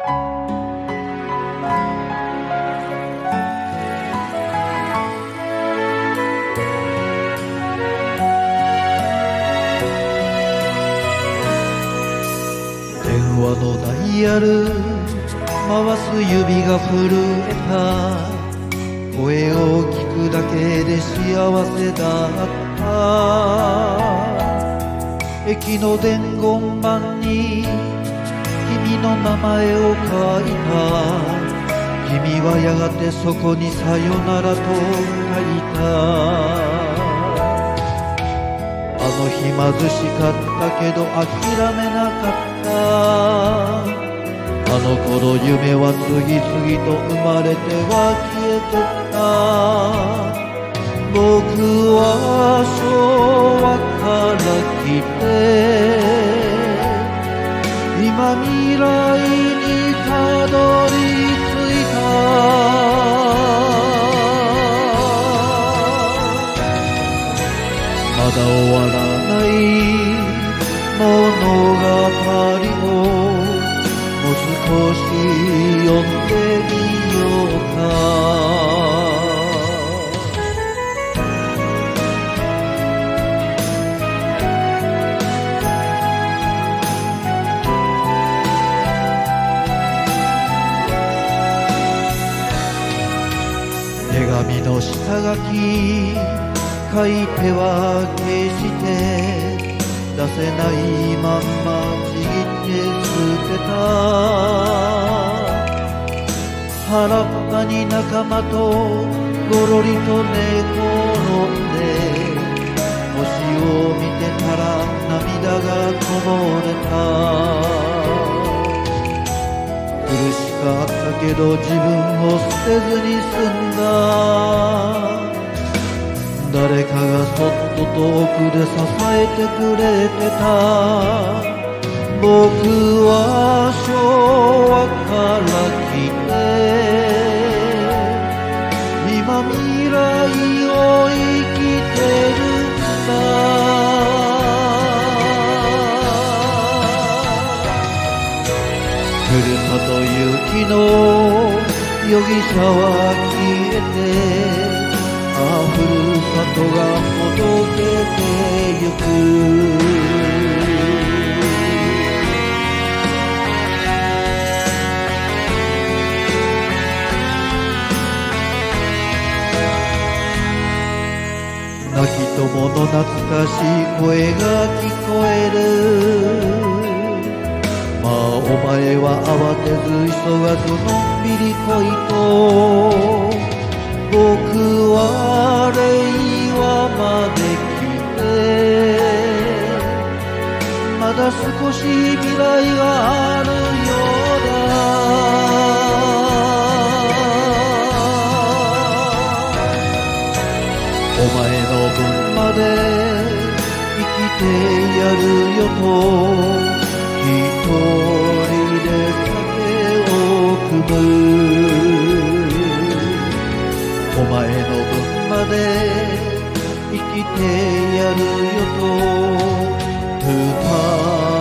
電話のダイヤル回す指が震えた。声を聞くだけで幸せだった。駅の伝言板に君の名前を書いた。君はやがてそこにさよならと書いた。あの日貧しかったけど諦めなかった。あの頃夢は次々と生まれては消えてった。僕は昭和から来て今未来にたどり着いた。まだ終わらない物語をもう少し読んでみようか。手紙の下書き書いては消して出せないまんまちぎって捨てた。原っぱに仲間とごろりと寝転んで星を見てたら涙がこぼれた。苦しかったけど自分を捨てずに済んだ。誰かがそっと遠くで支えてくれてた。僕は昭和から来て今未来を生きてるんだ。ふるさと行きの容疑者は消えてふるさとがほどけてゆく。泣き友の懐かしい声が聞こえる。まあお前は慌てず急がずのんびり来いと。僕は令和まで来てまだ少し未来があるようだ。お前の分まで生きてやるよと一人で酒を汲む。お前の分まで生きてやるよと二